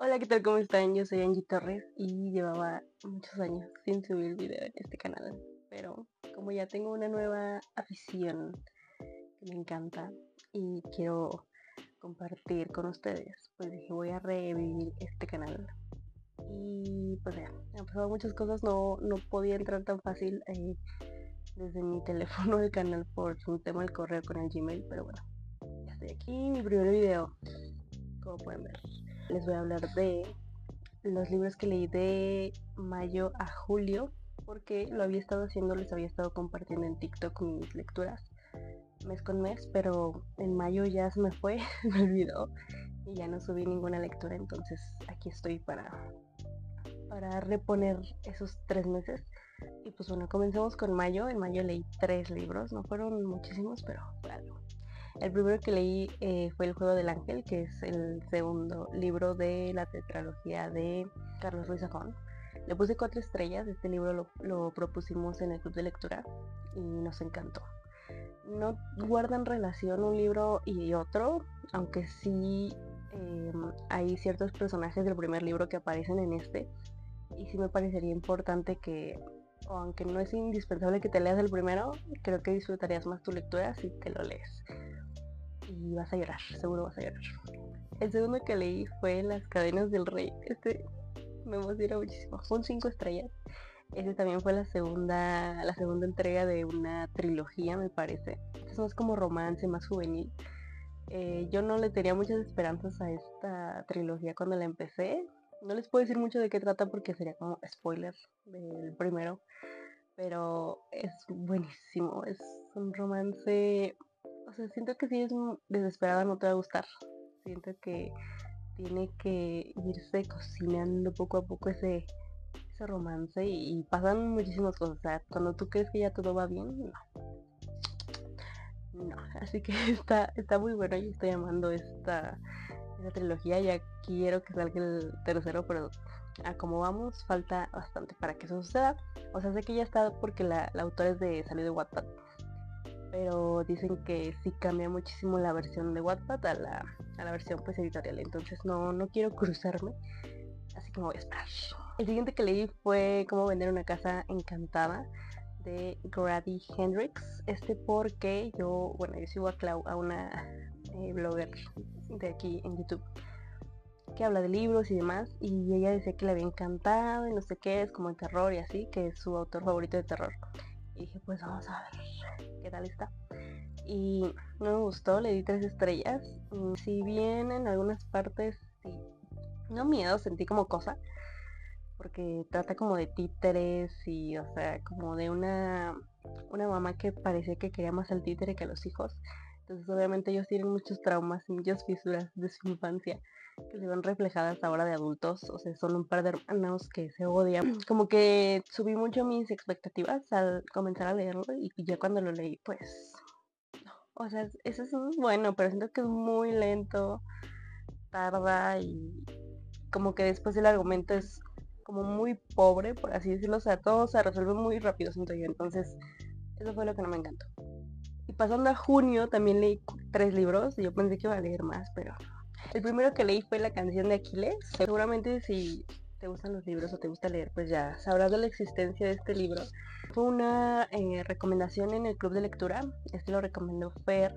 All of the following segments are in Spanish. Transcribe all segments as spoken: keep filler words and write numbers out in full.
Hola, ¿qué tal? ¿Cómo están? Yo soy Angie Torres y llevaba muchos años sin subir video en este canal, pero como ya tengo una nueva afición que me encanta y quiero compartir con ustedes, pues dije voy a revivir este canal. Y pues ya, han pasado muchas cosas, no, no podía entrar tan fácil eh, desde mi teléfono al canal por un tema del correo con el Gmail, pero bueno, ya estoy aquí, mi primer video, como pueden ver. Les voy a hablar de los libros que leí de mayo a julio, porque lo había estado haciendo, les había estado compartiendo en TikTok mis lecturas mes con mes, pero en mayo ya se me fue, me olvidó y ya no subí ninguna lectura, entonces aquí estoy para, para reponer esos tres meses. Y pues bueno, comencemos con mayo. En mayo leí tres libros, no fueron muchísimos, pero fue algo. El primero que leí eh, fue El Juego del Ángel, que es el segundo libro de la tetralogía de Carlos Ruiz Zafón. Le puse cuatro estrellas, este libro lo, lo propusimos en el club de lectura y nos encantó. No guardan relación un libro y otro, aunque sí eh, hay ciertos personajes del primer libro que aparecen en este, y sí me parecería importante que, o aunque no es indispensable que te leas el primero, creo que disfrutarías más tu lectura si te lo lees. Y vas a llorar, seguro vas a llorar. El segundo que leí fue Las Cadenas del Rey. Este me emociona muchísimo. Son cinco estrellas. Este también fue la segunda, la segunda entrega de una trilogía, me parece. Este es más como romance, más juvenil. Eh, yo no le tenía muchas esperanzas a esta trilogía cuando la empecé. No les puedo decir mucho de qué trata porque sería como spoiler del primero. Pero es buenísimo. Es un romance. O sea, siento que si es desesperada no te va a gustar. Siento que tiene que irse cocinando poco a poco ese, ese romance y, y pasan muchísimas cosas. O sea, cuando tú crees que ya todo va bien, no. No. Así que está, está muy bueno. Yo estoy amando esta, esta trilogía. Ya quiero que salga el tercero, pero a como vamos, falta bastante para que eso suceda. O sea, sé que ya está porque la, la autora es de salió de Wattpad, pero dicen que sí cambia muchísimo la versión de Wattpad a la, a la versión pues editorial, entonces no, no quiero cruzarme, así que me voy a esperar. El siguiente que leí fue Cómo vender una casa encantada de Grady Hendrix, este porque yo, bueno, yo sigo a Clau, a una eh, blogger de aquí en YouTube que habla de libros y demás, y ella decía que le había encantado y no sé qué, es como el terror y así, que es su autor favorito de terror. Y dije, pues vamos a ver qué tal está. Y no me gustó, le di tres estrellas. Y si bien en algunas partes sí, no miedo, sentí como cosa, porque trata como de títeres y, o sea, como de una, una mamá que parecía que quería más al títere que a los hijos. Entonces obviamente ellos tienen muchos traumas y muchas fisuras de su infancia que se ven reflejadas ahora de adultos. O sea, son un par de hermanos que se odian. Como que subí mucho mis expectativas al comenzar a leerlo y ya cuando lo leí, pues o sea, eso es bueno, pero siento que es muy lento, tarda y como que después el argumento es como muy pobre, por así decirlo. O sea, todo se resuelve muy rápido, siento yo. Entonces, eso fue lo que no me encantó. Y pasando a junio, también leí tres libros. Y yo pensé que iba a leer más, pero el primero que leí fue La Canción de Aquiles. Seguramente si te gustan los libros o te gusta leer, pues ya sabrás de la existencia de este libro. Fue una eh, recomendación en el club de lectura. Este lo recomendó Fer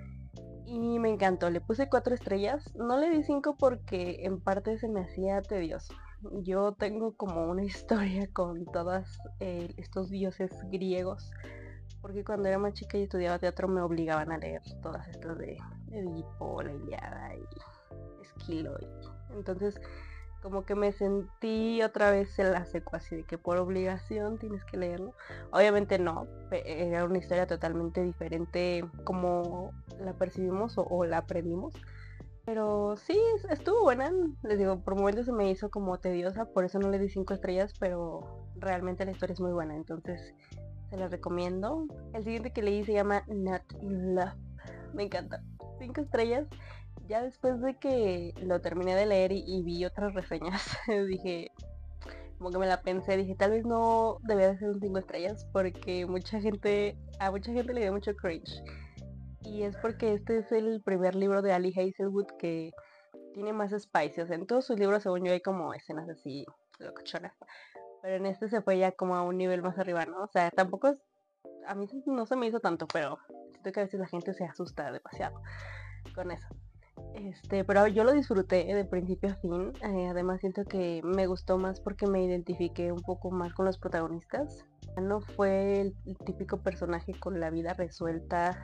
y me encantó. Le puse cuatro estrellas. No le di cinco porque en parte se me hacía tedioso. Yo tengo como una historia con todos eh, estos dioses griegos, porque cuando era más chica y estudiaba teatro me obligaban a leer todas estas de Edipo, la Iliada y Esquilo. Y... entonces como que me sentí otra vez en la secu, así de que por obligación tienes que leerlo. Obviamente no, era una historia totalmente diferente como la percibimos o, o la aprendimos. Pero sí, estuvo buena. Les digo, por momentos se me hizo como tediosa, por eso no le di cinco estrellas, pero realmente la historia es muy buena, entonces se la recomiendo. El siguiente que leí se llama Not in Love. Me encanta. Cinco estrellas. Ya después de que lo terminé de leer y, y vi otras reseñas, dije, como que me la pensé, dije, tal vez no debía de ser un cinco estrellas porque mucha gente, a mucha gente le dio mucho cringe. Y es porque este es el primer libro de Ali Hazelwood que tiene más spicy. O sea, en todos sus libros, según yo, hay como escenas así locochonas. Pero en este se fue ya como a un nivel más arriba, ¿no? O sea, tampoco es, a mí no se me hizo tanto, pero siento que a veces la gente se asusta demasiado con eso. Este, pero yo lo disfruté de principio a fin. Eh, además siento que me gustó más porque me identifiqué un poco más con los protagonistas. No fue el, el típico personaje con la vida resuelta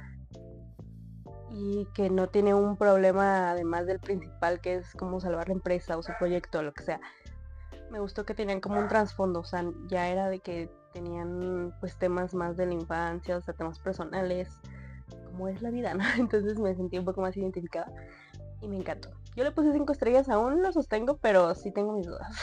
y que no tiene un problema además del principal, que es como salvar la empresa o su proyecto o lo que sea. Me gustó que tenían como un trasfondo, o sea, ya era de que tenían pues temas más de la infancia, o sea, temas personales, como es la vida, ¿no? Entonces me sentí un poco más identificada y me encantó. Yo le puse cinco estrellas, aún lo sostengo, pero sí tengo mis dudas.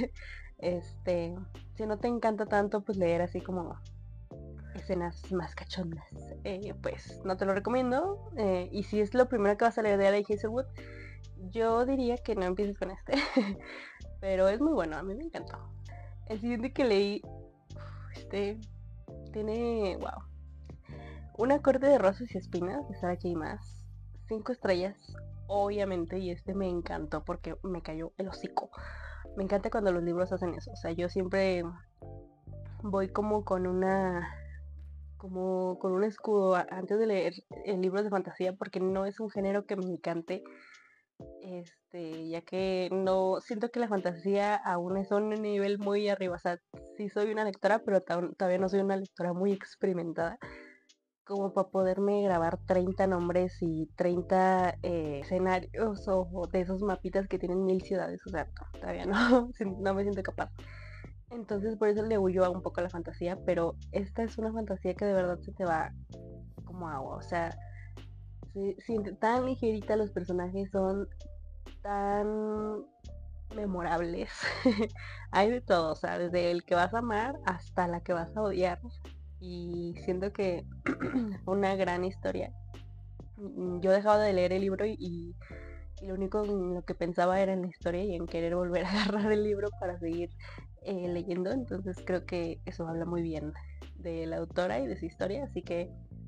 Este, si no te encanta tanto, pues leer así como escenas más cachondas, eh, pues no te lo recomiendo. Eh, y si es lo primero que vas a leer de Alice Hazelwood, yo diría que no empieces con este. Pero es muy bueno, a mí me encantó. El siguiente que leí, este, tiene, wow, Una corte de rosas y espinas de Sarah J. Maas. Cinco estrellas, obviamente, y este me encantó porque me cayó el hocico. Me encanta cuando los libros hacen eso. O sea, yo siempre voy como con una como con un escudo antes de leer eh, libros de fantasía porque no es un género que me encante. Este, ya que no siento que la fantasía aún es un nivel muy arriba. O sea, sí soy una lectora, pero todavía no soy una lectora muy experimentada como para poderme grabar treinta nombres y treinta eh, escenarios o, o de esos mapitas que tienen mil ciudades. O sea, no, todavía no, no me siento capaz. Entonces por eso le huyo a un poco a la fantasía, pero esta es una fantasía que de verdad se te va como agua. O sea, se siente tan ligerita, los personajes son tan memorables. Hay de todo, o sea, desde el que vas a amar hasta la que vas a odiar. Y siento que fue una gran historia. Yo dejaba de leer el libro y, y, y lo único en lo que pensaba era en la historia y en querer volver a agarrar el libro para seguir eh, leyendo. Entonces creo que eso habla muy bien de la autora y de su historia. Así que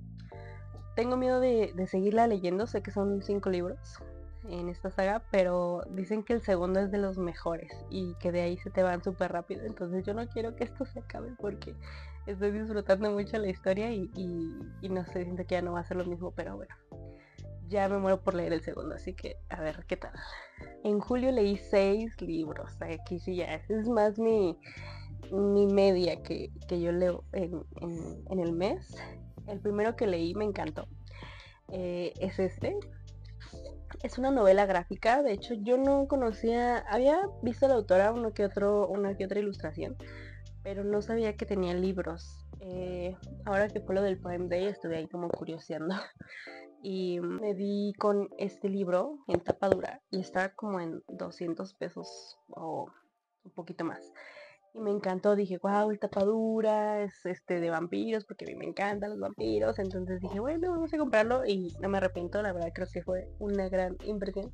tengo miedo de, de seguirla leyendo. Sé que son cinco libros en esta saga, pero dicen que el segundo es de los mejores y que de ahí se te van súper rápido. Entonces yo no quiero que esto se acabe porque estoy disfrutando mucho la historia y, y, y no sé, siento que ya no va a ser lo mismo, pero bueno, ya me muero por leer el segundo, así que a ver qué tal. En julio leí seis libros, aquí sí ya, es más mi, mi media que, que yo leo en, en, en el mes. El primero que leí me encantó. Eh, es este, es una novela gráfica. De hecho yo no conocía, había visto a la autora uno que otro, una que otra ilustración, pero no sabía que tenía libros. Eh, ahora que fue lo del Prime Day estuve ahí como curioseando y me di con este libro en tapa dura y está como en doscientos pesos o un poquito más. Y me encantó, dije, wow, el tapa dura, es este de vampiros, porque a mí me encantan los vampiros. Entonces dije, bueno, vamos a comprarlo y no me arrepiento, la verdad creo que fue una gran inversión.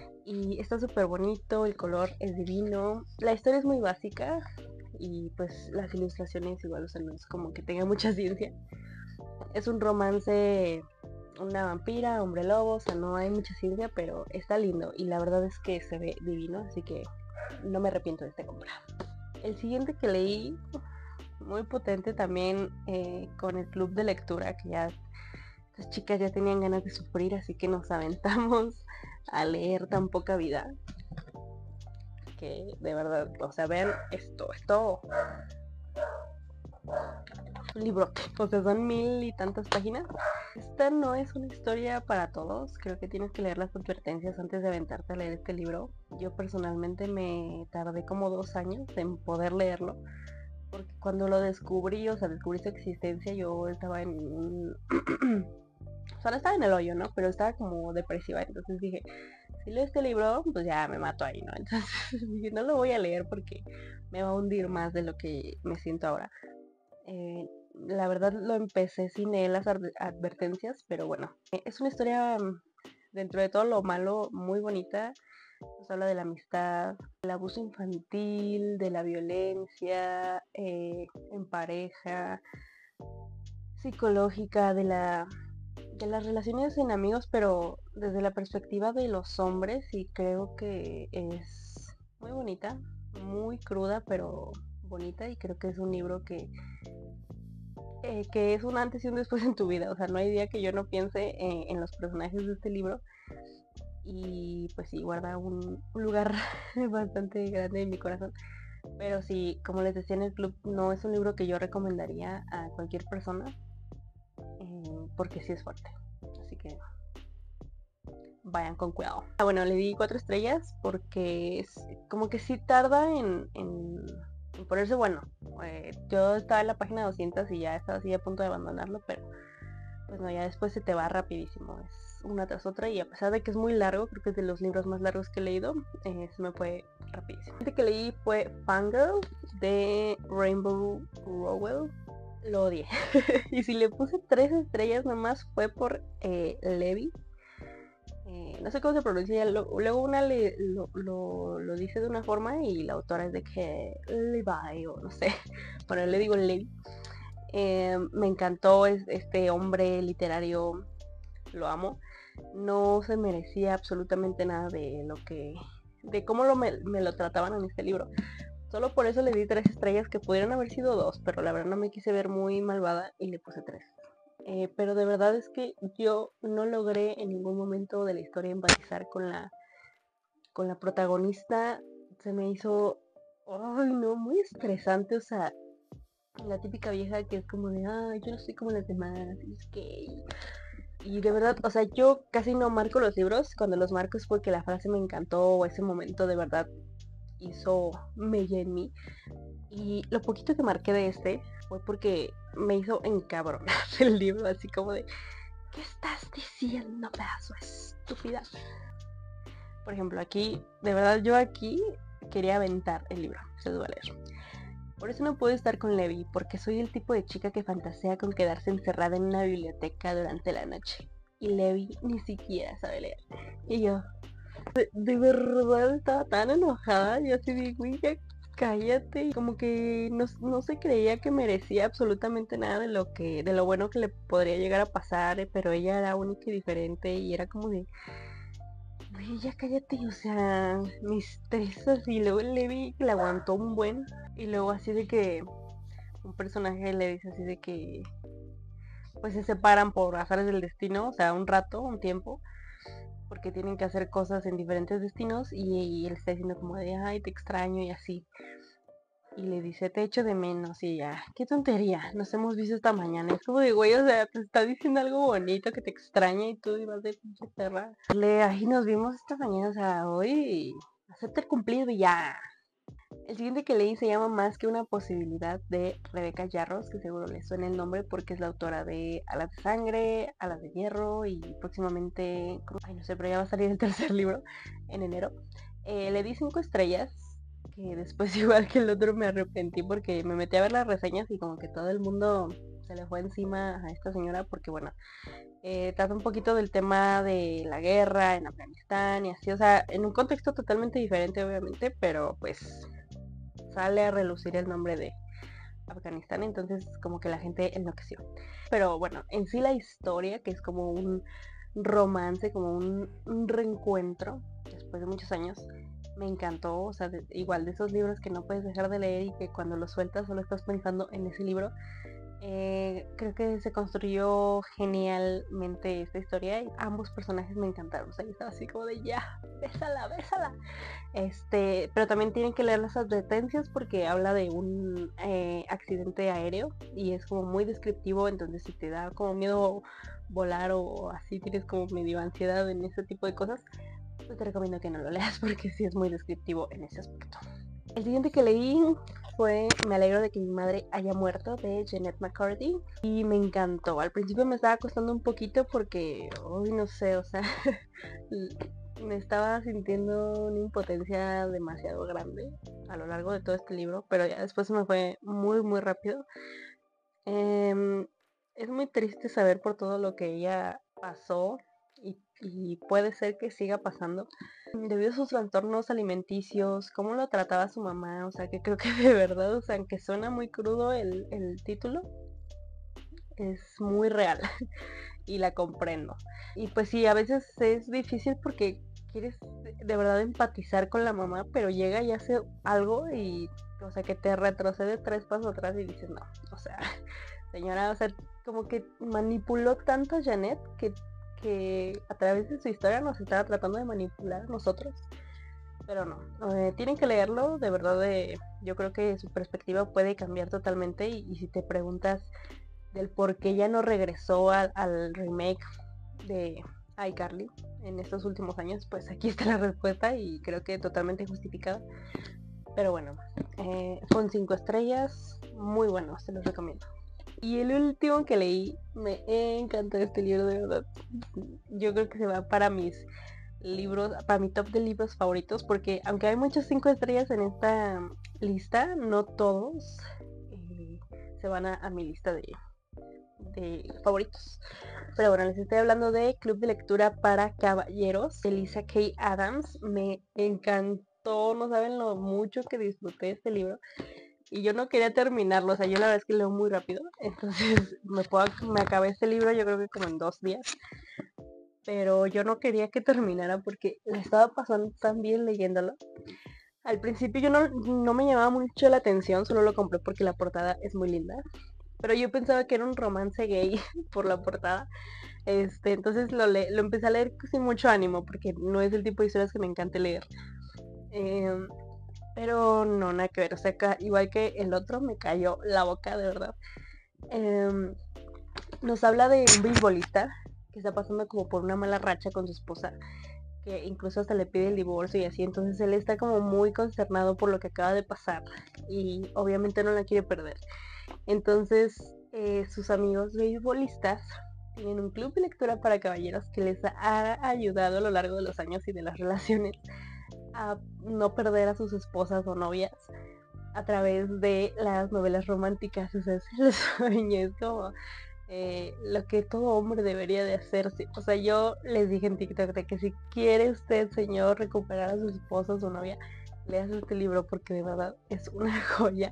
Y está súper bonito, el color es divino, la historia es muy básica y pues las ilustraciones igual, o sea, no es como que tenga mucha ciencia. Es un romance, una vampira, hombre lobo, o sea, no hay mucha ciencia, pero está lindo y la verdad es que se ve divino, así que no me arrepiento de esta compra. El siguiente que leí, muy potente también, eh, con el club de lectura, que ya estas chicas ya tenían ganas de sufrir, así que nos aventamos a leer tan poca vida. Que de verdad, o sea, vean esto, esto un librote, o sea, son mil y tantas páginas. Esta no es una historia para todos, creo que tienes que leer las advertencias antes de aventarte a leer este libro. Yo personalmente me tardé como dos años en poder leerlo, porque cuando lo descubrí, o sea, descubrí su existencia, yo estaba en un... o sea, no estaba en el hoyo, ¿no? Pero estaba como depresiva, entonces dije, si leo este libro, pues ya me mato ahí, ¿no? Entonces dije, no lo voy a leer porque me va a hundir más de lo que me siento ahora. Eh, la verdad lo empecé sin leer las advertencias, pero bueno, es una historia, dentro de todo lo malo, muy bonita. Nos habla de la amistad, del abuso infantil, de la violencia eh, en pareja, psicológica, de la de las relaciones en amigos, pero desde la perspectiva de los hombres, y creo que es muy bonita, muy cruda, pero bonita, y creo que es un libro que, eh, que es un antes y un después en tu vida. O sea, no hay día que yo no piense en, en los personajes de este libro, y pues sí, guarda un, un lugar bastante grande en mi corazón. Pero sí, como les decía en el club, no es un libro que yo recomendaría a cualquier persona, eh, porque sí es fuerte. Así que vayan con cuidado. Ah, bueno, le di cuatro estrellas porque es como que sí tarda en, en, en ponerse bueno. Eh, yo estaba en la página doscientos y ya estaba así a punto de abandonarlo, pero pues no, ya después se te va rapidísimo. Es una tras otra, y a pesar de que es muy largo, creo que es de los libros más largos que he leído, eh, se me fue rapidísimo. El que leí fue Fangirl de Rainbow Rowell. Lo odié. Y si le puse tres estrellas nomás fue por eh, Levi. Eh, no sé cómo se pronuncia, luego una le, lo, lo, lo dice de una forma y la autora es de que Levi o no sé, bueno, le digo Levi. Eh, me encantó es, este hombre literario, lo amo. No se merecía absolutamente nada de lo que, de cómo lo me, me lo trataban en este libro. Solo por eso le di tres estrellas, que pudieron haber sido dos, pero la verdad no me quise ver muy malvada y le puse tres. Eh, pero de verdad es que yo no logré en ningún momento de la historia empatizar con la, con la protagonista. Se me hizo, ay no, muy estresante. O sea, la típica vieja que es como de, ay, yo no soy como las demás, y es que... Y de verdad, o sea, yo casi no marco los libros. Cuando los marco es porque la frase me encantó o ese momento de verdad hizo mella en mí. Y lo poquito que marqué de este fue porque me hizo encabronar el libro, así como de, ¿qué estás diciendo, pedazo estúpida? Por ejemplo, aquí, de verdad yo aquí quería aventar el libro, se lo voy a leer. Por eso no puedo estar con Levi, porque soy el tipo de chica que fantasea con quedarse encerrada en una biblioteca durante la noche. Y Levi ni siquiera sabe leer. Y yo, de, de verdad estaba tan enojada, yo así de, güey, ya cállate. Y como que no, no se creía que merecía absolutamente nada de lo que, de lo bueno que le podría llegar a pasar, pero ella era única y diferente, y era como de, güey, ya cállate. O sea, mis tresas. Y luego Levi le aguantó un buen, y luego así de que un personaje le dice así de que pues se separan por azares del destino, o sea, un rato, un tiempo, porque tienen que hacer cosas en diferentes destinos, y, y él está diciendo como de, ay, te extraño y así. Y le dice, te echo de menos, y ya, qué tontería, nos hemos visto esta mañana. Es como de, güey, o sea, te está diciendo algo bonito, que te extraña, y tú ibas de pinche perra. Le, ay, nos vimos esta mañana, o sea, hoy, acepta el cumplido y ya. El siguiente que leí se llama Más que una posibilidad, de Rebeca Yarros, que seguro le suena el nombre porque es la autora de Alas de Sangre, Alas de Hierro, y próximamente, ay no sé, pero ya va a salir el tercer libro en enero. Eh, le di cinco estrellas, que después igual que el otro me arrepentí porque me metí a ver las reseñas y como que todo el mundo se le fue encima a esta señora porque bueno, eh, trata un poquito del tema de la guerra en Afganistán y así, o sea, en un contexto totalmente diferente obviamente, pero pues sale a relucir el nombre de Afganistán, entonces como que la gente enloqueció. Pero bueno, en sí la historia, que es como un romance, como un, un reencuentro después de muchos años, me encantó. O sea, de, igual de esos libros que no puedes dejar de leer y que cuando los sueltas solo estás pensando en ese libro. Eh, creo que se construyó genialmente esta historia y ambos personajes me encantaron. O sea, yo estaba así como de ya, bésala, bésala. Este, pero también tienen que leer las advertencias porque habla de un eh, accidente aéreo y es como muy descriptivo. Entonces si te da como miedo volar o así, tienes como medio ansiedad en ese tipo de cosas, pues te recomiendo que no lo leas porque sí es muy descriptivo en ese aspecto. El siguiente que leí fue Me alegro de que mi madre haya muerto, de Jeanette McCarthy, y me encantó. Al principio me estaba costando un poquito porque, uy, no sé, o sea, me estaba sintiendo una impotencia demasiado grande a lo largo de todo este libro, pero ya después se me fue muy muy rápido. Eh, es muy triste saber por todo lo que ella pasó, y, y puede ser que siga pasando debido a sus trastornos alimenticios, cómo lo trataba su mamá. O sea, que creo que de verdad, o sea, aunque suena muy crudo el, el título, es muy real. y la comprendo. Y pues sí, a veces es difícil porque quieres de verdad empatizar con la mamá, pero llega y hace algo y, o sea, que te retrocede tres pasos atrás y dices, no, o sea, señora, o sea, como que manipuló tanto a Janet que, que a través de su historia nos estaba tratando de manipular a nosotros. Pero no, eh, tienen que leerlo, de verdad, eh, yo creo que su perspectiva puede cambiar totalmente y, y si te preguntas del por qué ya no regresó al, al remake de iCarly en estos últimos años, pues aquí está la respuesta y creo que totalmente justificada. Pero bueno, eh, con cinco estrellas, muy bueno, se los recomiendo. Y el último que leí, me encantó este libro, de verdad. Yo creo que se va para mis libros, para mi top de libros favoritos, porque aunque hay muchos cinco estrellas en esta lista, no todos eh, se van a, a mi lista de, de favoritos. Pero bueno, les estoy hablando de Club de Lectura para Caballeros de Lisa K. Adams. Me encantó, no saben lo mucho que disfruté este libro. Y yo no quería terminarlo, o sea, yo la verdad es que leo muy rápido. Entonces me, puedo, me acabé este libro yo creo que como en dos días. Pero yo no quería que terminara porque le estaba pasando tan bien leyéndolo. Al principio yo no, no me llamaba mucho la atención, solo lo compré porque la portada es muy linda. Pero yo pensaba que era un romance gay por la portada. Este, entonces lo, le, lo empecé a leer sin mucho ánimo porque no es el tipo de historias que me encante leer. Eh, pero no, nada que ver. O sea, igual que el otro, me cayó la boca, de verdad. Eh, nos habla de un beisbolista que está pasando como por una mala racha con su esposa, que incluso hasta le pide el divorcio y así. Entonces él está como muy consternado por lo que acaba de pasar y obviamente no la quiere perder. Entonces eh, sus amigos beisbolistas tienen un club de lectura para caballeros que les ha ayudado a lo largo de los años y de las relaciones a no perder a sus esposas o novias a través de las novelas románticas. O sea, es el sueño, es como eh, lo que todo hombre debería de hacer. O sea, yo les dije en TikTok de que si quiere usted, señor, recuperar a su esposa o su novia, leas este libro porque de verdad es una joya.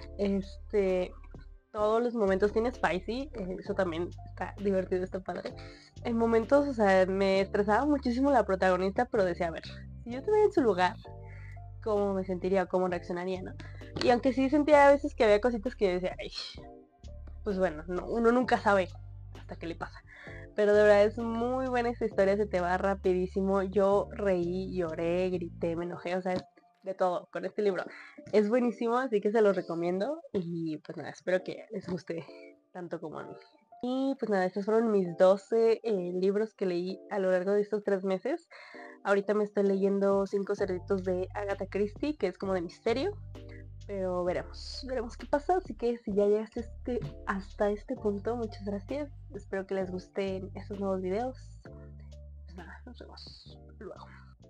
Este, todos los momentos tiene spicy, eh, eso también está divertido, está padre. En momentos, o sea, me estresaba muchísimo la protagonista, pero decía, a ver, si yo estuviera en su lugar, ¿cómo me sentiría? ¿Cómo reaccionaría? ¿No? Y aunque sí sentía a veces que había cositas que yo decía, ay, pues bueno, no, uno nunca sabe hasta qué le pasa. Pero de verdad es muy buena esta historia, se te va rapidísimo. Yo reí, lloré, grité, me enojé, o sea, es de todo con este libro. Es buenísimo, así que se lo recomiendo. Y pues nada, espero que les guste tanto como a mí. Y pues nada, estos fueron mis doce eh, libros que leí a lo largo de estos tres meses. Ahorita me estoy leyendo Cinco cerditos de Agatha Christie, que es como de misterio. Pero veremos, veremos qué pasa. Así que si ya llegaste este, hasta este punto, muchas gracias. Espero que les gusten estos nuevos videos. Pues nada, nos vemos luego.